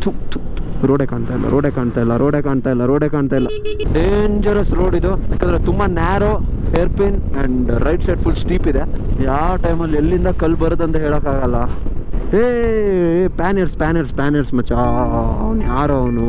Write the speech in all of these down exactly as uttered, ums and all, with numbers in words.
ರೋಡೇ ಕಾಣ್ತಾ ಇಲ್ಲ ರೋಡೇ ಕಾಣ್ತಾ ಇಲ್ಲ ರೋಡೇ ಕಾಣ್ತಾ ಇಲ್ಲ ರೋಡೇ ಕಾಣ್ತಾ ಇಲ್ಲ ಡೇಂಜರಸ್ ರೋಡ್ ಇದು. ಯಾಕಂದರೆ ತುಂಬ narrow hair pin and right side full steep ಇದೆ. ಯಾವ ಟೈಮಲ್ಲಿ ಎಲ್ಲಿಂದ ಕಲ್ಲು ಬರೋದಂತ ಹೇಳೋಕ್ಕಾಗಲ್ಲ. ಏ ಪ್ಯಾನಿಯರ್ಸ್ ಪ್ಯಾನಿಯರ್ಸ್ ಪ್ಯಾನಿಯರ್ಸ್ ಮಚ್ಚ, ಅವನು ಯಾರೋ ಅವನು.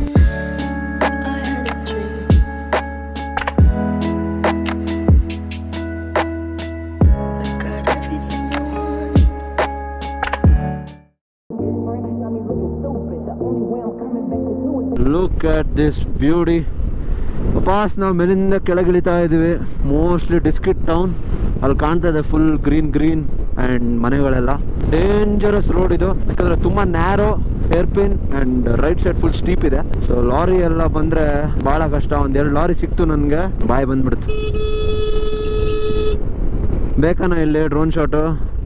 Look at this beauty. ವಾಪಸ್ ನಾವು ಮೇಲಿಂದ ಕೆಳಗಿಳಿತಾ ಇದ್ದೀವಿ. Mostly district town. ಅಲ್ಲಿ ಕಾಣ್ತಾ ಇದೆ ಫುಲ್ ಗ್ರೀನ್ ಗ್ರೀನ್ ಆ್ಯಂಡ್ ಮನೆಗಳೆಲ್ಲ. ಡೇಂಜರಸ್ ರೋಡ್ ಇದು. ಯಾಕಂದರೆ ತುಂಬ narrow hair pin and right side full steep ಇದೆ. ಸೊ ಲಾರಿ ಎಲ್ಲ ಬಂದರೆ ಭಾಳ ಕಷ್ಟ. ಒಂದೆರಡು ಲಾರಿ ಸಿಕ್ತು ನನಗೆ, ಬಾಯ್ ಬಂದ್ಬಿಡ್ತು. ಬೇಕಾನ ಇಲ್ಲಿ drone shot?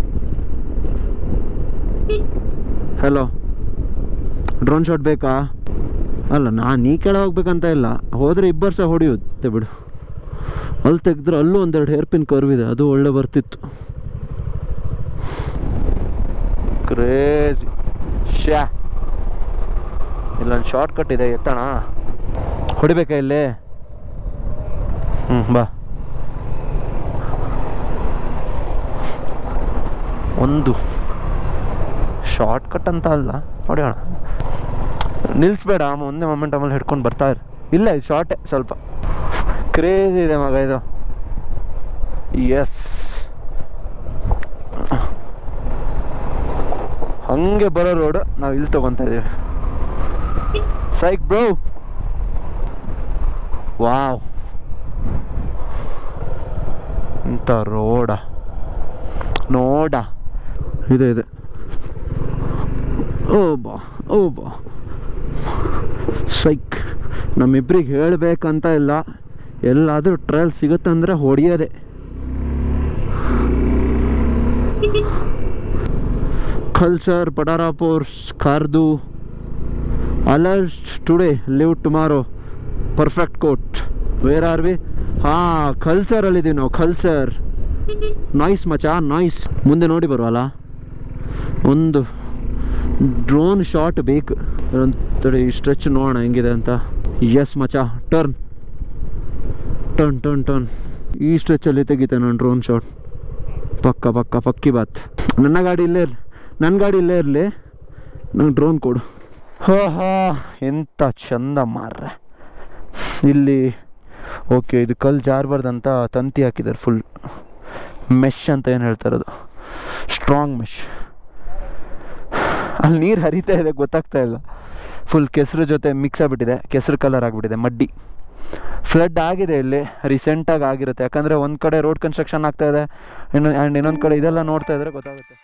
Hello, drone shot ಬೇಕಾ? ಅಲ್ಲ, ನಾನು ನೀ ಕೆಳ ಹೋಗ್ಬೇಕಂತ ಇಲ್ಲ, ಹೋದರೆ ಇಬ್ಬರು ಸಹ ಹೊಡೆಯುತ್ತೆ ಬಿಡು. ಅಲ್ಲಿ ತೆಗೆದ್ರೆ ಅಲ್ಲೂ ಒಂದೆರಡು ಹೇರ್ ಪಿನ್ ಕರ್ವ್ ಇದೆ, ಅದು ಒಳ್ಳೆ ಬರ್ತಿತ್ತು. ಕ್ರೇಜಿ ಶ್ಯಾ. ಇಲ್ಲೊಂದು ಶಾರ್ಟ್ ಕಟ್ ಇದೆ, ಎತ್ತಣ ಹೊಡಿಬೇಕಾ ಇಲ್ಲಿ? ಹ್ಞೂ ಬಾ. ಒಂದು ಶಾರ್ಟ್ ಕಟ್ ಅಂತ ಅಲ್ಲ, ಹೊಡೆಯೋಣ. ನಿಲ್ಲಿಸ್ಬೇಡ, ಒಂದೇ ಮೊಮೆಂಟ್ ಆಮೇಲೆ ಹಿಡ್ಕೊಂಡು ಬರ್ತಾ ಇರು. ಇಲ್ಲ, ಇದು ಶಾರ್ಟೇ ಸ್ವಲ್ಪ. ಕ್ರೇಜಿ ಇದೆ ಮಗ ಇದು. ಎಸ್, ಹಂಗೆ ಬರೋ ರೋಡು ನಾವು ಇಲ್ಲಿ ತೊಗೊತಾ ಇದ್ದೀವಿ. Psych bro. ವಾವ್, ಇಂಥ ರೋಡ ನೋಡ. ಇದೆ ಇದೆ. ಓ ಬಾ ಓ ಬಾ ಸೈಕ್. ನಮ್ಮಿಬ್ರಿಗೆ ಹೇಳಬೇಕಂತ ಇಲ್ಲ, ಎಲ್ಲಾದರೂ ಟ್ರಯಲ್ ಸಿಗುತ್ತಂದರೆ ಹೊಡೆಯೋದೆ. ಕಲ್ಚರ್ ಪಡಾರಾಪುರ್ ಕಾರ್ದು alert today live tomorrow perfect quote. Where are we? ಹಾಂ, ಕಲ್ಚರಲ್ಲಿದ್ದೀವಿ ನಾವು. ಕಲ್ಚರ್ ನಾಯ್ಸ್ ಮಚಾ, ನಾಯ್ಸ್. ಮುಂದೆ ನೋಡಿ ಬರುವಲ್ಲ, ಒಂದು ಡ್ರೋನ್ ಶಾಟ್ ಬೇಕು. ಒಂಥರ ಈ ಸ್ಟ್ರೆಚ್ ನೋಡೋಣ ಹೆಂಗಿದೆ ಅಂತ. ಎಸ್ ಮಚಾ, ಟರ್ನ್ ಟರ್ನ್ ಟರ್ನ್ ಟರ್ನ್. ಈ ಸ್ಟ್ರೆಚಲ್ಲಿ ತೆಗಿತೆ ನಾನು ಡ್ರೋನ್ ಶಾಟ್. ಪಕ್ಕ ಪಕ್ಕ ಪಕ್ಕಿ ಬಾತ್. ನನ್ನ ಗಾಡಿ ಇಲ್ಲೇ ಇರಲಿ, ನನ್ನ ಗಾಡಿ ಇಲ್ಲೇ ಇರಲಿ, ನಂಗೆ ಡ್ರೋನ್ ಕೊಡು. ಹೋ ಹಾ, ಎಂಥ ಚಂದ ಮಾರ್ರೆ ಇಲ್ಲಿ. ಓಕೆ, ಇದು ಕಲ್ಲು ಜಾರಬಾರ್ದಂತ ತಂತಿ ಹಾಕಿದ್ದಾರೆ. ಫುಲ್ ಮೆಶ್ ಅಂತ ಏನು ಹೇಳ್ತಾರದು, ಸ್ಟ್ರಾಂಗ್ ಮೆಶ್. ಅಲ್ಲಿ ನೀರು ಹರಿತಾ ಇದೆ, ಗೊತ್ತಾಗ್ತಾ ಇಲ್ಲ. ಫುಲ್ ಕೆಸರು ಜೊತೆ ಮಿಕ್ಸ್ ಆಗಿಬಿಟ್ಟಿದೆ, ಕೆಸರು ಕಲರ್ ಆಗಿಬಿಟ್ಟಿದೆ, ಮಡ್ಡಿ. ಫ್ಲಡ್ ಆಗಿದೆ ಇಲ್ಲಿ, ರೀಸೆಂಟಾಗಿ ಆಗಿರುತ್ತೆ. ಯಾಕಂದರೆ ಒಂದು ಕಡೆ ರೋಡ್ ಕನ್ಸ್ಟ್ರಕ್ಷನ್ ಆಗ್ತಾ ಇದೆ, ಇನ್ನು ಆ್ಯಂಡ್ ಇನ್ನೊಂದು ಕಡೆ ಇದೆಲ್ಲ ನೋಡ್ತಾ ಇದ್ರೆ ಗೊತ್ತಾಗುತ್ತೆ.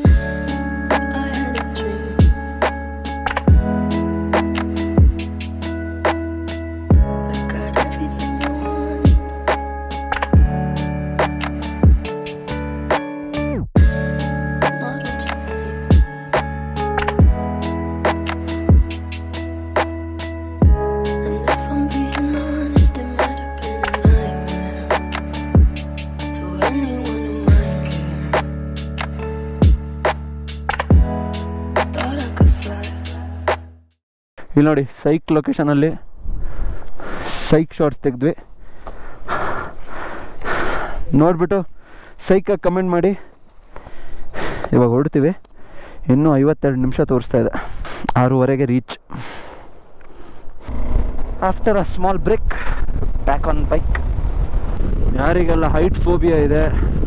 ಇಲ್ಲಿ ನೋಡಿ, ಸೈಕ್ ಲೊಕೇಶನಲ್ಲಿ ಸೈಕ್ ಶಾರ್ಟ್ಸ್ ತೆಗೆದ್ವಿ. ನೋಡಿಬಿಟ್ಟು ಸೈಕಾಗಿ ಕಮೆಂಟ್ ಮಾಡಿ. ಇವಾಗ ಹೊರಡ್ತೀವಿ. ಇನ್ನೂ ಐವತ್ತೆರಡು ನಿಮಿಷ ತೋರಿಸ್ತಾ ಇದೆ. ಆರೂವರೆಗೆ reach. After a small break, back on bike. ಯಾರಿಗೆಲ್ಲ ಹೈಟ್ ಫೋಬಿಯಾ ಇದೆ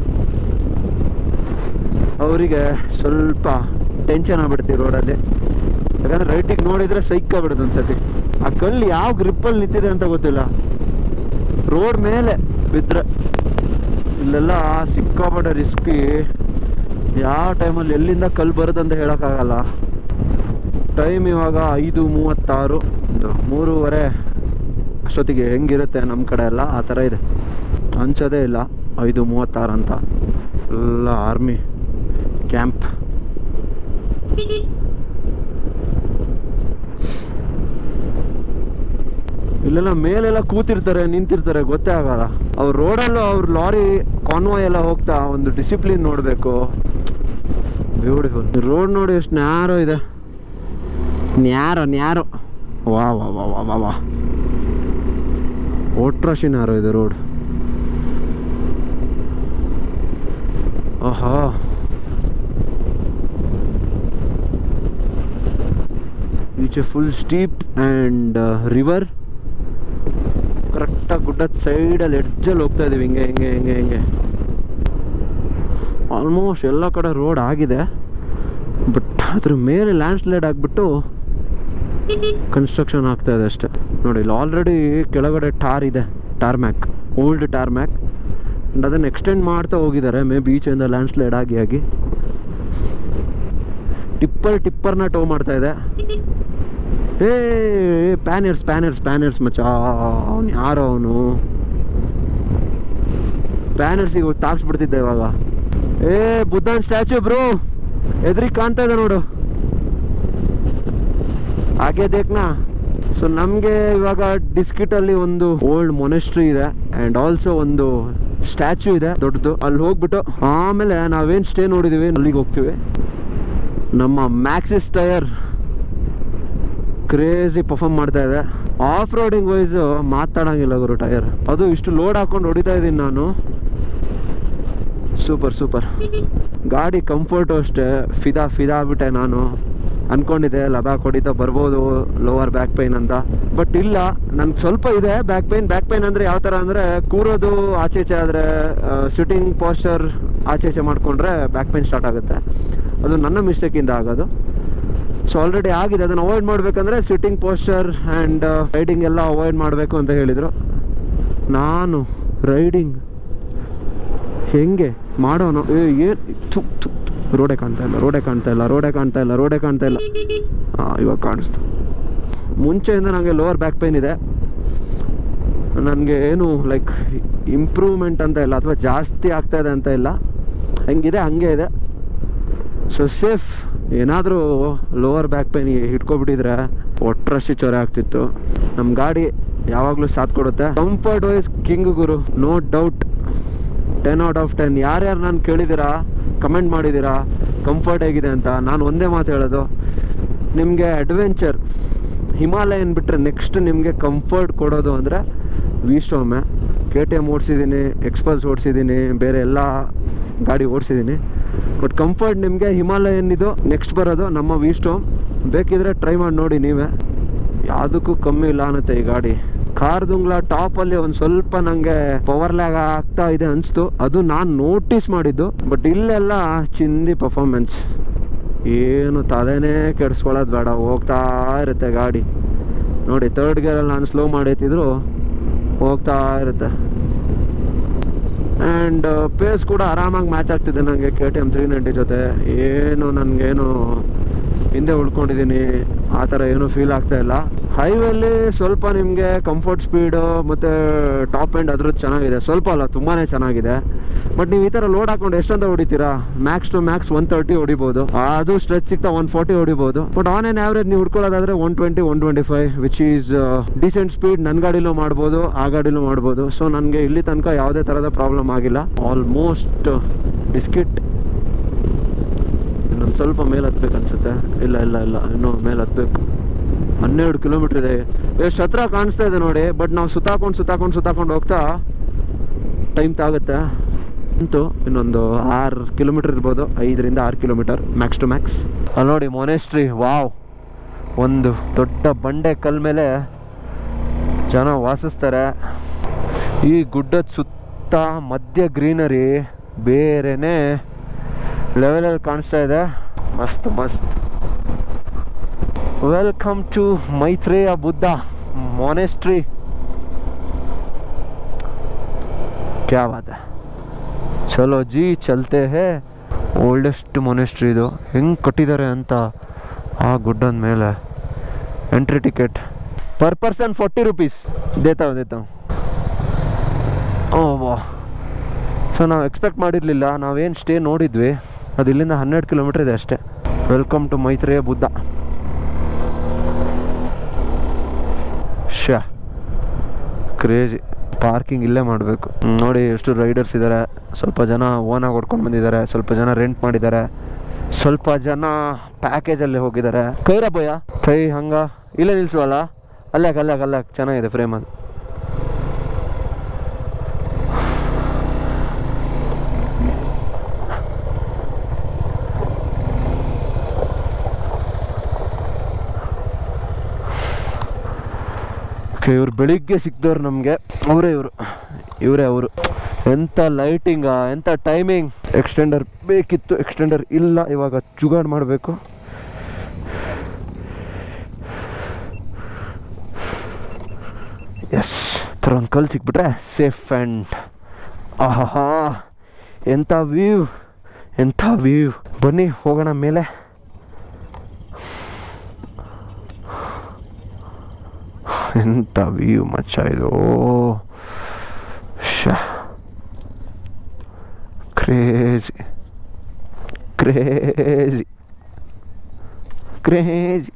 ಅವರಿಗೆ ಸ್ವಲ್ಪ ಟೆನ್ಷನ್ ಆಗ್ಬಿಡ್ತೀವಿ ರೋಡಲ್ಲಿ. ಯಾಕಂದರೆ ರೈಟಿಗೆ ನೋಡಿದರೆ ಸೈಕ್ ಆಗ್ಬಿಡುತ್ತೆ ಒಂದ್ಸತಿ. ಆ ಕಲ್ಲು ಯಾವ ಗ್ರಿಪ್ಪಲ್ಲಿ ನಿಂತಿದೆ ಅಂತ ಗೊತ್ತಿಲ್ಲ. ರೋಡ್ ಮೇಲೆ ಬಿದ್ದರೆ ಇಲ್ಲೆಲ್ಲ ಸಿಕ್ಕಾಪಟ್ಟೆ ರಿಸ್ಕಿ. ಯಾವ ಟೈಮಲ್ಲಿ ಎಲ್ಲಿಂದ ಕಲ್ಲು ಬರೋದಂತ ಹೇಳೋಕ್ಕಾಗಲ್ಲ. ಟೈಮ್ ಇವಾಗ ಐದು ಮೂವತ್ತಾರು, ಒಂದು ಮೂರುವರೆ ಅಷ್ಟೊತ್ತಿಗೆ ಹೆಂಗಿರುತ್ತೆ ನಮ್ಮ ಕಡೆ ಎಲ್ಲ ಆ ಥರ ಇದೆ. ಅನ್ಸೋದೇ ಇಲ್ಲ ಐದು ಮೂವತ್ತಾರು ಅಂತ. ಎಲ್ಲ ಆರ್ಮಿ ಕ್ಯಾಂಪ್. ಇಲ್ಲೆಲ್ಲ ಮೇಲೆಲ್ಲ ಕೂತಿರ್ತಾರೆ, ನಿಂತಿರ್ತಾರೆ, ಗೊತ್ತೇ ಆಗಲ್ಲ. ಅವ್ರ ರೋಡಲ್ಲೂ ಅವ್ರ ಲಾರಿ ಕಾನ್ವಾಯ್ ಎಲ್ಲ ಹೋಗ್ತಾ ಒಂದು ಡಿಸಿಪ್ಲಿನ್ ನೋಡಬೇಕು. ಬ್ಯೂಟಿಫುಲ್ ರೋಡ್ ನೋಡಿ, ಎಷ್ಟು ನ್ಯಾರೋ ಇದೆ. ನ್ಯಾರೋ ನ್ಯಾರೋ ವಾ ವಾ ವಾ ವಾ ವಾ ವಾ ಒಟ್ರಾಶಿ ನ್ಯಾರೋ ಇದೆ ರೋಡ್. ಆಹಾ ಈಚೆ ಫುಲ್ ಸ್ಟೀಪ್ ಆ್ಯಂಡ್ ರಿವರ್. ಕರೆಕ್ಟಾಗಿ ಗುಡ್ಡದ ಸೈಡಲ್ಲಿ ಎಡ್ಜಲ್ಲಿ ಹೋಗ್ತಾ ಇದ್ದೀವಿ ಹಿಂಗೆ ಹಿಂಗೆ ಹಿಂಗೆ ಹಿಂಗೆ. ಆಲ್ಮೋಸ್ಟ್ ಎಲ್ಲ ಕಡೆ ರೋಡ್ ಆಗಿದೆ, ಬಟ್ ಅದ್ರ ಮೇಲೆ ಲ್ಯಾಂಡ್ ಸ್ಲೈಡ್ ಆಗಿಬಿಟ್ಟು ಕನ್ಸ್ಟ್ರಕ್ಷನ್ ಆಗ್ತಾ ಇದೆ ಅಷ್ಟೆ. ನೋಡಿ ಇಲ್ಲಿ ಆಲ್ರೆಡಿ ಕೆಳಗಡೆ ಟಾರ್ ಇದೆ, tarmac, old tarmac. And ಅದನ್ನು ಎಕ್ಸ್ಟೆಂಡ್ ಮಾಡ್ತಾ ಹೋಗಿದ್ದಾರೆ, ಮೇ ಬೀಚಿಂದ ಲ್ಯಾಂಡ್ ಸ್ಲೈಡ್ ಆಗಿ ಆಗಿ. ಟಿಪ್ಪರ್ ಟಿಪ್ಪರ್ನ ಟೋ ಮಾಡ್ತಾ ಇದೆ. ಏ ಪ್ಯಾನರ್ಸ್ ಪ್ಯಾನರ್ಸ್ ಪ್ಯಾನರ್ಸ್ ಮಚ್ಚ, ಅವನು ಯಾರೋ ಅವನು ಪ್ಯಾನರ್ಸಿಗೆ ತಾಕ್ಸ್ಬಿಡ್ತಿದ್ದೆ ಇವಾಗ. ಏ ಬುದ್ಧನ್ ಸ್ಟ್ಯಾಚ್ಯೂ ಬ್ರೋ, ಎದುರಿಗೆ ಕಾಣ್ತಾ ಇದೆ ನೋಡು, ಹಾಗೆ ದೇಖ್ನಾ. ಸೊ ನಮಗೆ ಇವಾಗ ಡಿಸ್ಕಿಟಲ್ಲಿ ಒಂದು ಓಲ್ಡ್ ಮೊನೆಸ್ಟ್ರಿ ಇದೆ ಆ್ಯಂಡ್ ಆಲ್ಸೋ ಒಂದು ಸ್ಟ್ಯಾಚ್ಯೂ ಇದೆ ದೊಡ್ಡದು. ಅಲ್ಲಿ ಹೋಗ್ಬಿಟ್ಟು ಆಮೇಲೆ ನಾವೇನು ಸ್ಟೇ ನೋಡಿದ್ದೀವಿ ಅಲ್ಲಿಗೆ ಹೋಗ್ತೀವಿ. ನಮ್ಮ ಮ್ಯಾಕ್ಸಿಸ್ ಟೈರ್ ಕ್ರೇಜಿ ಪರ್ಫಾರ್ಮ್ ಮಾಡ್ತಾ ಇದೆ. ಆಫ್ ರೋಡಿಂಗ್ ವೈಸು ಮಾತಾಡೋಂಗಿಲ್ಲ ಗುರು ಟೈರ್. ಅದು ಇಷ್ಟು ಲೋಡ್ ಹಾಕೊಂಡು ಹೊಡಿತಾ ಇದ್ದೀನಿ ನಾನು. ಸೂಪರ್ ಸೂಪರ್ ಗಾಡಿ. ಕಂಫರ್ಟು ಅಷ್ಟೇ ಫಿದಾ ಫಿದಾ ಆಗ್ಬಿಟ್ಟೆ. ನಾನು ಅಂದ್ಕೊಂಡಿದ್ದೆ ಲದಾಖ್ ಹೊಡಿತಾ ಬರ್ಬೋದು ಲೋವರ್ ಬ್ಯಾಕ್ ಪೈನ್ ಅಂತ, ಬಟ್ ಇಲ್ಲ, ನನಗೆ ಸ್ವಲ್ಪ ಇದೆ ಬ್ಯಾಕ್ ಪೈನ್. ಬ್ಯಾಕ್ ಪೈನ್ ಅಂದರೆ ಯಾವ ಥರ ಅಂದರೆ ಕೂರೋದು ಆಚೆಚೆ ಆದರೆ, ಸಿಟ್ಟಿಂಗ್ ಪಾಸ್ಚರ್ ಆಚೆಚೆ ಮಾಡಿಕೊಂಡ್ರೆ ಬ್ಯಾಕ್ ಪೈನ್ ಸ್ಟಾರ್ಟ್ ಆಗುತ್ತೆ. ಅದು ನನ್ನ ಮಿಸ್ಟೇಕಿಂದ ಆಗೋದು. ಸೊ ಆಲ್ರೆಡಿ ಆಗಿದೆ. ಅದನ್ನು ಅವಾಯ್ಡ್ ಮಾಡಬೇಕಂದ್ರೆ ಸಿಟ್ಟಿಂಗ್ ಪೋಸ್ಚರ್ ಆ್ಯಂಡ್ ರೈಡಿಂಗ್ ಎಲ್ಲ ಅವಾಯ್ಡ್ ಮಾಡಬೇಕು ಅಂತ ಹೇಳಿದರು. ನಾನು ರೈಡಿಂಗ್ ಹೆಂಗೆ ಮಾಡೋನು? ಏನು ತು ತು ರೋಡೇ ಕಾಣ್ತಾ ಇಲ್ಲ, ರೋಡೇ ಕಾಣ್ತಾ ಇಲ್ಲ, ರೋಡೇ ಕಾಣ್ತಾ ಇಲ್ಲ, ರೋಡೇ ಕಾಣ್ತಾ ಇಲ್ಲ. ಹಾಂ ಇವಾಗ ಕಾಣಿಸ್ತು. ಮುಂಚೆಯಿಂದ ನನಗೆ ಲೋವರ್ ಬ್ಯಾಕ್ ಪೈನ್ ಇದೆ. ನನಗೆ ಏನು ಲೈಕ್ ಇಂಪ್ರೂವ್ಮೆಂಟ್ ಅಂತ ಇಲ್ಲ, ಅಥವಾ ಜಾಸ್ತಿ ಆಗ್ತಾ ಇದೆ ಅಂತ ಇಲ್ಲ, ಹೆಂಗಿದೆ ಹಂಗೆ ಇದೆ. So safe. ಏನಾದರೂ ಲೋವರ್ ಬ್ಯಾಕ್ ಪೈನ್ ಹಿಡ್ಕೊಬಿಟ್ಟಿದ್ರೆ ಒಟ್ರಶಿ ಚೊರೆ ಆಗ್ತಿತ್ತು. ನಮ್ಮ ಗಾಡಿ ಯಾವಾಗಲೂ ಸಾಥ್ ಕೊಡುತ್ತೆ. ಕಂಫರ್ಟ್ ವೈಸ್ ಕಿಂಗ್ ಗುರು, no doubt. Ten out of ten. ಯಾರ್ಯಾರು ನಾನು ಕೇಳಿದ್ದೀರಾ, ಕಮೆಂಟ್ ಮಾಡಿದ್ದೀರಾ ಕಂಫರ್ಟ್ ಹೇಗಿದೆ ಅಂತ, ನಾನು ಒಂದೇ ಮಾತು ಹೇಳೋದು, ನಿಮಗೆ ಅಡ್ವೆಂಚರ್ ಹಿಮಾಲಯನ್ ಬಿಟ್ಟರೆ ನೆಕ್ಸ್ಟ್ ನಿಮಗೆ ಕಂಫರ್ಟ್ ಕೊಡೋದು ಅಂದರೆ ವಿಸ್ಟೋಮೆ. ಕೆ ಟಿ ಎಮ್ ಓಡಿಸಿದ್ದೀನಿ, ಎಕ್ಸ್ಪಲ್ಸ್ ಓಡಿಸಿದ್ದೀನಿ, ಬೇರೆ ಎಲ್ಲ ಗಾಡಿ ಓಡಿಸಿದ್ದೀನಿ, ಬಟ್ ಕಂಫರ್ಟ್ ನಿಮಗೆ ಹಿಮಾಲಯನ್ ಇದು ನೆಕ್ಸ್ಟ್ ಬರೋದು ನಮ್ಮ ವಿಸ್ಟೋಮ್. ಬೇಕಿದ್ರೆ ಟ್ರೈ ಮಾಡಿ ನೋಡಿ ನೀವೇ, ಯಾವುದಕ್ಕೂ ಕಮ್ಮಿ ಇಲ್ಲ ಅನ್ನತ್ತೆ ಈ ಗಾಡಿ. ಕಾರ್ದುಂಗ್ಲ ಟಾಪಲ್ಲಿ ಒಂದು ಸ್ವಲ್ಪ ನನಗೆ ಪವರ್ ಲ್ಯಾಗ್ ಆಗ್ತಾ ಇದೆ ಅನಿಸ್ತು, ಅದು ನಾನು ನೋಟಿಸ್ ಮಾಡಿದ್ದು. ಬಟ್ ಇಲ್ಲೆಲ್ಲ ಚಿಂದಿ ಪರ್ಫಾರ್ಮೆನ್ಸ್, ಏನು ತಲೆನೇ ಕೆಡಿಸ್ಕೊಳ್ಳೋದು ಬೇಡ, ಹೋಗ್ತಾ ಇರುತ್ತೆ ಗಾಡಿ. ನೋಡಿ ತರ್ಡ್ ಗೇರಲ್ಲಿ ನಾನು ಸ್ಲೋ ಮಾಡೈತಿದ್ರು ಹೋಗ್ತಾ ಇರುತ್ತೆ. ಆ್ಯಂಡ್ ಪೇಸ್ ಕೂಡ ಆರಾಮಾಗಿ ಮ್ಯಾಚ್ ಆಗ್ತಿದೆ ನನಗೆ K T M three ninety ಜೊತೆ. ಏನು ನನಗೇನು ಹಿಂದೆ ಉಳ್ಕೊಂಡಿದ್ದೀನಿ ಆ ಥರ ಏನೂ ಫೀಲ್ ಆಗ್ತಾ ಇಲ್ಲ. ಹೈವೇಲಿ ಸ್ವಲ್ಪ ನಿಮಗೆ ಕಂಫರ್ಟ್ ಸ್ಪೀಡು ಮತ್ತು ಟಾಪ್ ಎಂಡ್ ಅದ್ರದ್ದು ಚೆನ್ನಾಗಿದೆ, ಸ್ವಲ್ಪ ಅಲ್ಲ ತುಂಬಾ ಚೆನ್ನಾಗಿದೆ. ಬಟ್ ನೀವು ಈ ಥರ ಲೋಡ್ ಹಾಕೊಂಡು ಎಷ್ಟಂತ ಹೊಡಿತೀರಾ? Max to max one thirty ಹೊಡಿಬೋದು, ಅದು ಸ್ಟ್ರೆಚ್ ಸಿಗ್ತಾ ಒನ್ ಫಾರ್ಟಿ ಹೊಡಿಬೋದು. ಬಟ್ ಆನ್ ಆನ್ ಆವ್ರೇಜ್ ನೀವು ಹುಡ್ಕೊಳ್ಳೋದಾದರೆ one twenty one twenty five which is decent speed. ನನ್ನ ಗಾಡಿಲೂ ಮಾಡ್ಬೋದು, ಆ ಗಾಡಿಲೂ ಮಾಡ್ಬೋದು. ಸೊ ನನಗೆ ಇಲ್ಲಿ ತನಕ ಯಾವುದೇ ಥರದ ಪ್ರಾಬ್ಲಮ್ ಆಗಿಲ್ಲ. Almost biscuit. ಇನ್ನೊಂದು ಸ್ವಲ್ಪ ಮೇಲೆ ಹತ್ಬೇಕು ಅನ್ಸುತ್ತೆ. ಇಲ್ಲ ಇಲ್ಲ ಇಲ್ಲ ಇನ್ನೂ ಮೇಲೆ ಹತ್ಬೇಕು. ಹನ್ನೆರಡು ಕಿಲೋಮೀಟ್ರ್ ಇದೆ. ಎಷ್ಟು ಹತ್ರ ಕಾಣಿಸ್ತಾ ಇದೆ ನೋಡಿ. ಬಟ್ ನಾವು ಸುತ್ತಾಕೊಂಡು ಸುತ್ತಾಕೊಂಡು ಸುತ್ತಾಕೊಂಡು ಹೋಗ್ತಾ ಟೈಮ್ ತಾಗುತ್ತೆ ಅಂತೂ. ಇನ್ನೊಂದು ಆರು ಕಿಲೋಮೀಟ್ರ್ ಇರ್ಬೋದು, ಐದರಿಂದ ಆರು ಕಿಲೋಮೀಟರ್ ಮ್ಯಾಕ್ಸ್ ಟು ಮ್ಯಾಕ್ಸ್. ಅಲ್ಲಿ ನೋಡಿ ಮೊನೆಸ್ಟ್ರಿ. ವಾವ್, ಒಂದು ದೊಡ್ಡ ಬಂಡೆ ಕಲ್ ಮೇಲೆ ಜನ ವಾಸಿಸ್ತಾರೆ. ಈ ಗುಡ್ಡದ ಸುತ್ತ ಮಧ್ಯ ಗ್ರೀನರಿ ಬೇರೆನೇ ಲೆವೆಲಲ್ಲಿ ಕಾಣಿಸ್ತಾ ಇದೆ. ಮಸ್ತ್ ಮಸ್ತ್. Welcome to Maitreya Buddha monastery. ಕ್ಯಾ ಬಾತ್ ಹೈ, ಚಲೋ ಜಿ ಚಲ್ತೆ ಹೇ. ಓಲ್ಡೆಸ್ಟ್ ಮೊನೆಸ್ಟ್ರಿ ಇದು. ಹೆಂಗೆ ಕಟ್ಟಿದ್ದಾರೆ ಅಂತ ಆ ಗುಡ್ಡದ ಮೇಲೆ. Entry ticket per person forty rupees ದೇತಾವ್ ದೇತಾವ್. ಓ ವಾ. ಸೊ ನಾವು ಎಕ್ಸ್ಪೆಕ್ಟ್ ಮಾಡಿರಲಿಲ್ಲ. ನಾವೇನು ಸ್ಟೇ ನೋಡಿದ್ವಿ ಅದು ಇಲ್ಲಿಂದ ಹನ್ನೆರಡು ಕಿಲೋಮೀಟ್ರ್ ಇದೆ ಅಷ್ಟೇ. Welcome to Maitreya Buddha. ಶಾ ಕ್ರೇಜಿ. ಪಾರ್ಕಿಂಗ್ ಇಲ್ಲೇ ಮಾಡಬೇಕು. ನೋಡಿ ಎಷ್ಟು ರೈಡರ್ಸ್ ಇದ್ದಾರೆ. ಸ್ವಲ್ಪ ಜನ ಓನಾಗಿ ಹೊಡ್ಕೊಂಡು ಬಂದಿದ್ದಾರೆ, ಸ್ವಲ್ಪ ಜನ ರೆಂಟ್ ಮಾಡಿದ್ದಾರೆ. ಸ್ವಲ್ಪ ಜನ ಪ್ಯಾಕೇಜಲ್ಲಿ ಹೋಗಿದ್ದಾರೆ. ಕೈರ ಭಯ ಕೈ ಹಂಗ ಇಲ್ಲೇ ನಿಲ್ಸುವಲ್ಲ, ಅಲ್ಲಾಕ ಅಲ್ಲಾಕ ಅಲ್ಲಾಕ ಚೆನ್ನಾಗಿದೆ ಫ್ರೇಮಲ್ಲಿ. ಇವ್ರು ಬೆಳಿಗ್ಗೆ ಸಿಕ್ದವ್ರು ನಮಗೆ, ಅವರೇ ಇವರು ಇವರೇ ಅವರು. ಎಂಥ ಲೈಟಿಂಗ, ಎಂಥ ಟೈಮಿಂಗ್. ಎಕ್ಸ್ಟೆಂಡರ್ ಬೇಕಿತ್ತು, ಎಕ್ಸ್ಟೆಂಡರ್ ಇಲ್ಲ, ಇವಾಗ ಜುಗಾಡ್ ಮಾಡಬೇಕು. ಎಸ್, ಥರ ಒಂದು ಕಲ್ ಸಿಕ್ಬಿಟ್ರೆ ಸೇಫ್ ಆ್ಯಂಡ್ ಆಹಾ ಎಂಥ ವ್ಯೂ, ಎಂಥ ವ್ಯೂ. ಬನ್ನಿ ಹೋಗೋಣ ಮೇಲೆ. ಎಂಥ ವ್ಯೂ ಮಚ್ಚ ಇದು. ಶಾ crazy crazy crazy.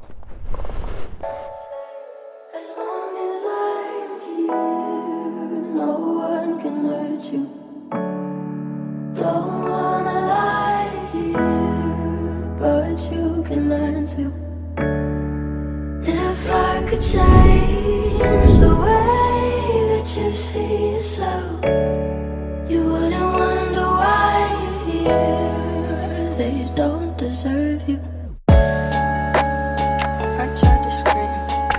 If I could change the way that you see yourself, you wouldn't wonder why you're here. They don't deserve you. I tried to scream.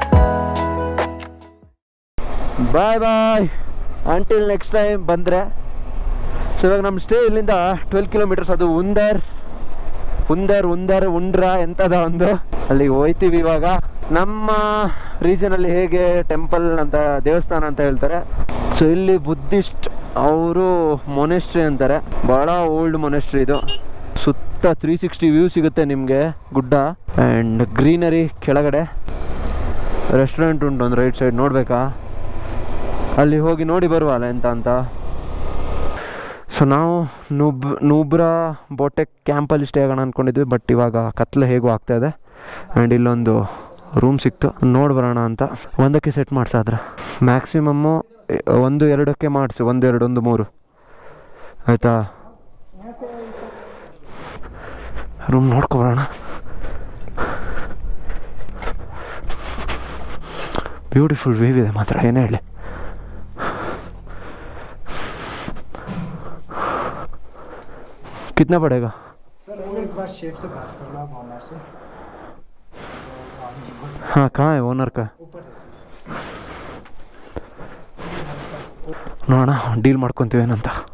Bye bye until next time ಬಂದರೆ. So ಇವಾಗ ನಮ್ಮ stay ಇಲ್ಲಿಂದ twelve kilometres, ಅದು ಉಂದರ್ ಉಂದರ್ ಉಂದರ್ ಉಂಡ್ರ ಎಂಥದ ಒಂದು, ಅಲ್ಲಿಗೆ ಹೋಯ್ತೀವಿ ಇವಾಗ. ನಮ್ಮ ರೀಜನಲ್ಲಿ ಹೇಗೆ ಟೆಂಪಲ್ ಅಂತ, ದೇವಸ್ಥಾನ ಅಂತ ಹೇಳ್ತಾರೆ, ಸೊ ಇಲ್ಲಿ ಬುದ್ಧಿಸ್ಟ್ ಅವರು ಮೊನೆಸ್ಟ್ರಿ ಅಂತಾರೆ. ಭಾಳ ಓಲ್ಡ್ ಮೊನೆಸ್ಟ್ರಿ ಇದು. ಸುತ್ತ ತ್ರೀ ಸಿಕ್ಸ್ಟಿ ವ್ಯೂ ಸಿಗುತ್ತೆ ನಿಮಗೆ, ಗುಡ್ಡ ಆ್ಯಂಡ್ ಗ್ರೀನರಿ. ಕೆಳಗಡೆ ರೆಸ್ಟೋರೆಂಟ್ ಉಂಟು ಒಂದು ರೈಟ್ ಸೈಡ್, ನೋಡಬೇಕಾ? ಅಲ್ಲಿ ಹೋಗಿ ನೋಡಿ ಬರುವಲ್ಲ ಎಂತ ಅಂತ. ಸೊ ನಾವು ನೂಬ್ ನೂಬ್ರಾ ಬೋಟೆಕ್ ಕ್ಯಾಂಪಲ್ಲಿ ಸ್ಟೇ ಆಗೋಣ ಅಂದ್ಕೊಂಡಿದ್ವಿ, ಬಟ್ ಇವಾಗ ಕತ್ಲೆ ಹೇಗೂ ಆಗ್ತಾಯಿದೆ. ಆ್ಯಂಡ್ ಇಲ್ಲೊಂದು ರೂಮ್ ಸಿಕ್ತು, ನೋಡಿ ಬರೋಣ ಅಂತ. ಒಂದಕ್ಕೆ ಸೆಟ್ ಮಾಡಿಸಾದ್ರೆ ಮ್ಯಾಕ್ಸಿಮಮ್ಮು ಒಂದು ಎರಡಕ್ಕೆ ಮಾಡಿಸಿ, ಒಂದು ಎರಡು ಒಂದು ಮೂರು ಆಯಿತಾ. ರೂಮ್ ನೋಡ್ಕೊಬರೋಣ. ಬ್ಯೂಟಿಫುಲ್ ವ್ಯೂ ಇದೆ ಮಾತ್ರ, ಏನೇ ಹೇಳಿ. कितना पड़ेगा सर? एक बार शेफ से बात कर लो आप, ऑनर से. हाँ, कहाँ है ओनर का? ऊपर है सर. ನೋಡೋಣ ಡೀಲ್ ಮಾಡ್ಕೊತೀವಿ ಏನಂತ.